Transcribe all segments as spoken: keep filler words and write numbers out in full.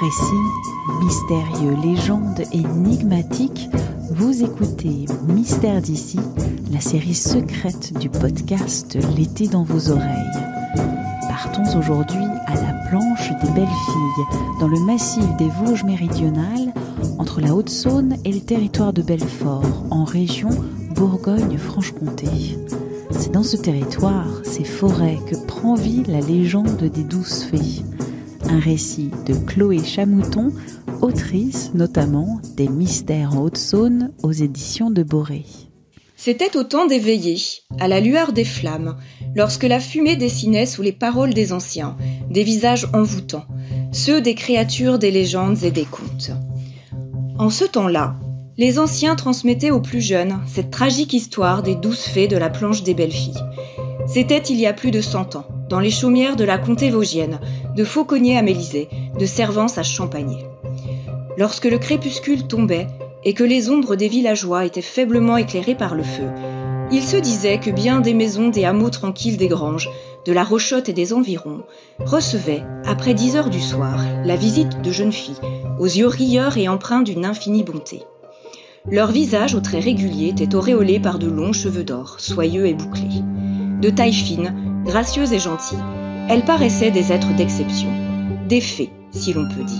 Récits mystérieux, légendes énigmatiques, vous écoutez Mystère d'ici, la série secrète du podcast L'été dans vos oreilles. Partons aujourd'hui à la planche des belles filles, dans le massif des Vosges méridionales, entre la Haute-Saône et le territoire de Belfort, en région Bourgogne-Franche-Comté. C'est dans ce territoire, ces forêts, que prend vie la légende des douze fées. Un récit de Chloé Chamouton, autrice notamment des Mystères en Haute-Saône aux éditions de Boré. C'était au temps des veillées, à la lueur des flammes, lorsque la fumée dessinait sous les paroles des anciens, des visages envoûtants, ceux des créatures des légendes et des contes. En ce temps-là, les anciens transmettaient aux plus jeunes cette tragique histoire des douze fées de la planche des belles filles. C'était il y a plus de cent ans, dans les chaumières de la comté vosgienne, de Fauconnier à Mélisée, de Servance à Champagné. Lorsque le crépuscule tombait et que les ombres des villageois étaient faiblement éclairées par le feu, il se disait que bien des maisons des hameaux tranquilles des Granges, de la Rochotte et des environs, recevaient, après dix heures du soir, la visite de jeunes filles, aux yeux rieurs et empreints d'une infinie bonté. Leurs visages aux traits réguliers étaient auréolés par de longs cheveux d'or, soyeux et bouclés. De taille fine, gracieuses et gentilles, elles paraissaient des êtres d'exception, des fées, si l'on peut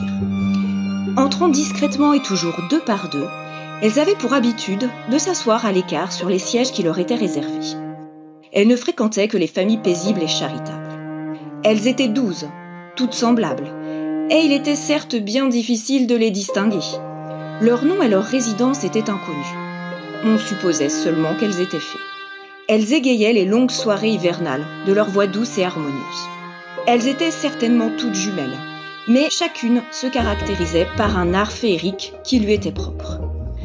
dire. Entrant discrètement et toujours deux par deux, elles avaient pour habitude de s'asseoir à l'écart sur les sièges qui leur étaient réservés. Elles ne fréquentaient que les familles paisibles et charitables. Elles étaient douze, toutes semblables, et il était certes bien difficile de les distinguer. Leur nom et leur résidence étaient inconnus. On supposait seulement qu'elles étaient fées. Elles égayaient les longues soirées hivernales de leur voix douce et harmonieuse. Elles étaient certainement toutes jumelles, mais chacune se caractérisait par un art féerique qui lui était propre.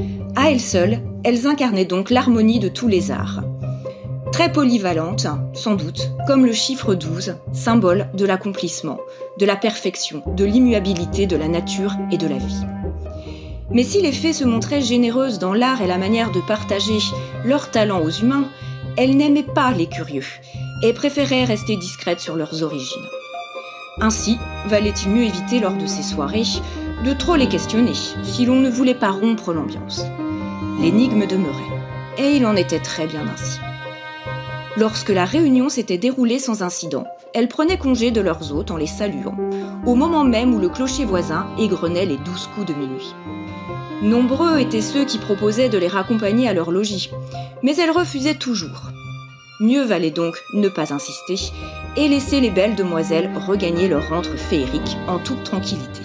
À elles seules, elles incarnaient donc l'harmonie de tous les arts. Très polyvalentes, sans doute, comme le chiffre douze, symbole de l'accomplissement, de la perfection, de l'immuabilité de la nature et de la vie. Mais si les fées se montraient généreuses dans l'art et la manière de partager leurs talents aux humains, elles n'aimaient pas les curieux et préféraient rester discrètes sur leurs origines. Ainsi, valait-il mieux éviter lors de ces soirées de trop les questionner si l'on ne voulait pas rompre l'ambiance. L'énigme demeurait, et il en était très bien ainsi. Lorsque la réunion s'était déroulée sans incident, elles prenaient congé de leurs hôtes en les saluant, au moment même où le clocher voisin égrenait les douze coups de minuit. Nombreux étaient ceux qui proposaient de les raccompagner à leur logis, mais elles refusaient toujours. Mieux valait donc ne pas insister et laisser les belles demoiselles regagner leur antre féerique en toute tranquillité.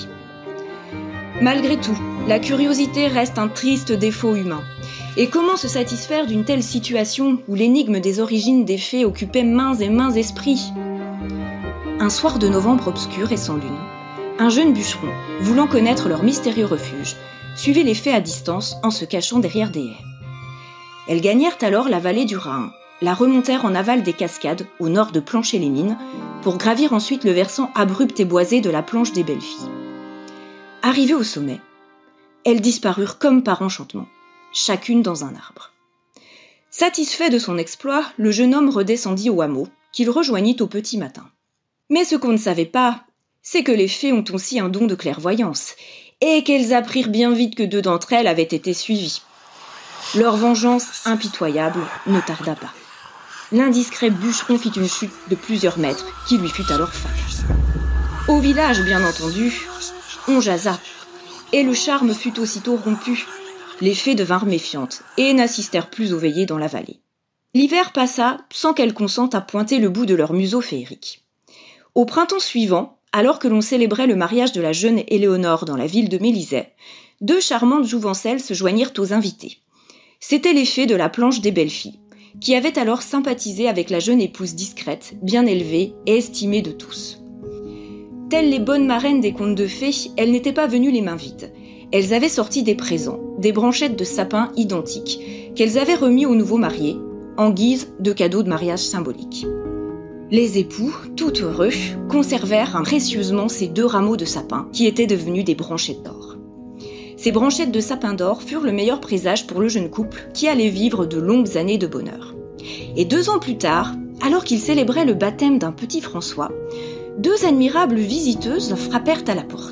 Malgré tout, la curiosité reste un triste défaut humain. Et comment se satisfaire d'une telle situation où l'énigme des origines des fées occupait mains et mains esprits ? Un soir de novembre obscur et sans lune, un jeune bûcheron, voulant connaître leur mystérieux refuge, suivait les fées à distance en se cachant derrière des haies. Elles gagnèrent alors la vallée du Rhin, la remontèrent en aval des cascades, au nord de Plancher-les-Mines, pour gravir ensuite le versant abrupt et boisé de la planche des belles filles. Arrivées au sommet, elles disparurent comme par enchantement, chacune dans un arbre. Satisfait de son exploit, le jeune homme redescendit au hameau, qu'il rejoignit au petit matin. Mais ce qu'on ne savait pas, c'est que les fées ont aussi un don de clairvoyance, et qu'elles apprirent bien vite que deux d'entre elles avaient été suivies. Leur vengeance impitoyable ne tarda pas. L'indiscret bûcheron fit une chute de plusieurs mètres qui lui fut alors fatale. Au village, bien entendu, on jasa, et le charme fut aussitôt rompu. Les fées devinrent méfiantes et n'assistèrent plus aux veillées dans la vallée. L'hiver passa sans qu'elles consentent à pointer le bout de leur museau féerique. Au printemps suivant, alors que l'on célébrait le mariage de la jeune Éléonore dans la ville de Mélisée, deux charmantes jouvencelles se joignirent aux invités. C'étaient les fées de la planche des belles filles, qui avaient alors sympathisé avec la jeune épouse discrète, bien élevée et estimée de tous. Telles les bonnes marraines des contes de fées, elles n'étaient pas venues les mains vides. Elles avaient sorti des présents, des branchettes de sapin identiques, qu'elles avaient remis aux nouveaux mariés, en guise de cadeaux de mariage symbolique. Les époux, tout heureux, conservèrent précieusement ces deux rameaux de sapin qui étaient devenus des branchettes d'or. Ces branchettes de sapin d'or furent le meilleur présage pour le jeune couple qui allait vivre de longues années de bonheur. Et deux ans plus tard, alors qu'ils célébraient le baptême d'un petit François, deux admirables visiteuses frappèrent à la porte.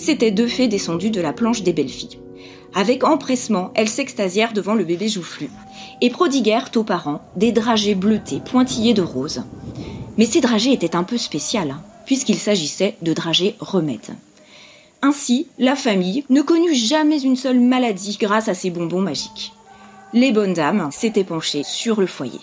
c'étaient deux fées descendues de la planche des belles filles. Avec empressement, elles s'extasièrent devant le bébé joufflu et prodiguèrent aux parents des dragées bleutées pointillées de rose. Mais ces dragées étaient un peu spéciales, hein, puisqu'il s'agissait de dragées remèdes. Ainsi, la famille ne connut jamais une seule maladie grâce à ces bonbons magiques. Les bonnes dames s'étaient penchées sur le foyer.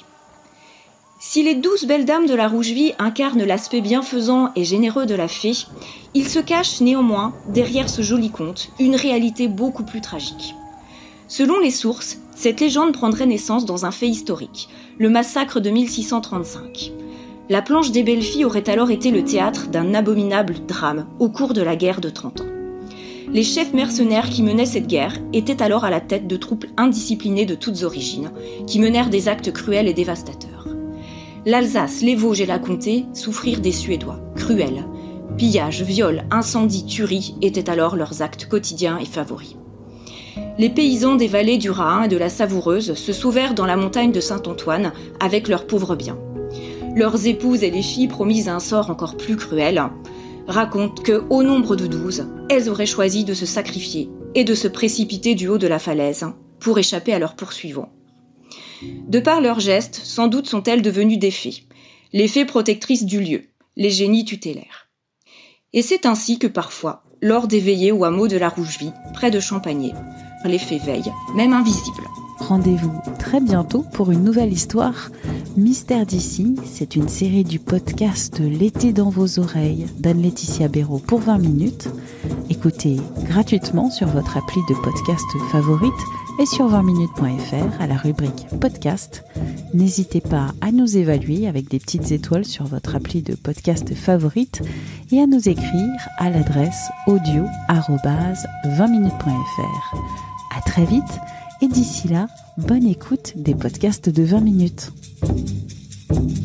Si les douze belles dames de la Rouge-Vie incarnent l'aspect bienfaisant et généreux de la fée, il se cache néanmoins, derrière ce joli conte, une réalité beaucoup plus tragique. Selon les sources, cette légende prendrait naissance dans un fait historique, le massacre de mille six cent trente-cinq. La planche des belles filles aurait alors été le théâtre d'un abominable drame au cours de la guerre de Trente Ans. Les chefs mercenaires qui menaient cette guerre étaient alors à la tête de troupes indisciplinées de toutes origines, qui menèrent des actes cruels et dévastateurs. L'Alsace, les Vosges et la Comté souffrirent des Suédois, cruels. Pillages, viols, incendies, tueries étaient alors leurs actes quotidiens et favoris. Les paysans des vallées du Rhin et de la Savoureuse se sauvèrent dans la montagne de Saint-Antoine avec leurs pauvres biens. Leurs épouses et les filles promises à un sort encore plus cruel racontent que, au nombre de douze, elles auraient choisi de se sacrifier et de se précipiter du haut de la falaise pour échapper à leurs poursuivants. De par leurs gestes, sans doute sont-elles devenues des fées, les fées protectrices du lieu, les génies tutélaires. Et c'est ainsi que parfois, lors des veillées au hameau de la Rouge-Vie, près de Champagné, les fées veillent, même invisibles. Rendez-vous très bientôt pour une nouvelle histoire. Mystère d'ici, c'est une série du podcast L'été dans vos oreilles d'Anne-Laetitia Béraud pour vingt minutes. Écoutez gratuitement sur votre appli de podcast favorite et sur vingt minutes point f r à la rubrique podcast. N'hésitez pas à nous évaluer avec des petites étoiles sur votre appli de podcast favorite et à nous écrire à l'adresse audio arobase vingt minutes point f r. À très vite et d'ici là, bonne écoute des podcasts de vingt minutes.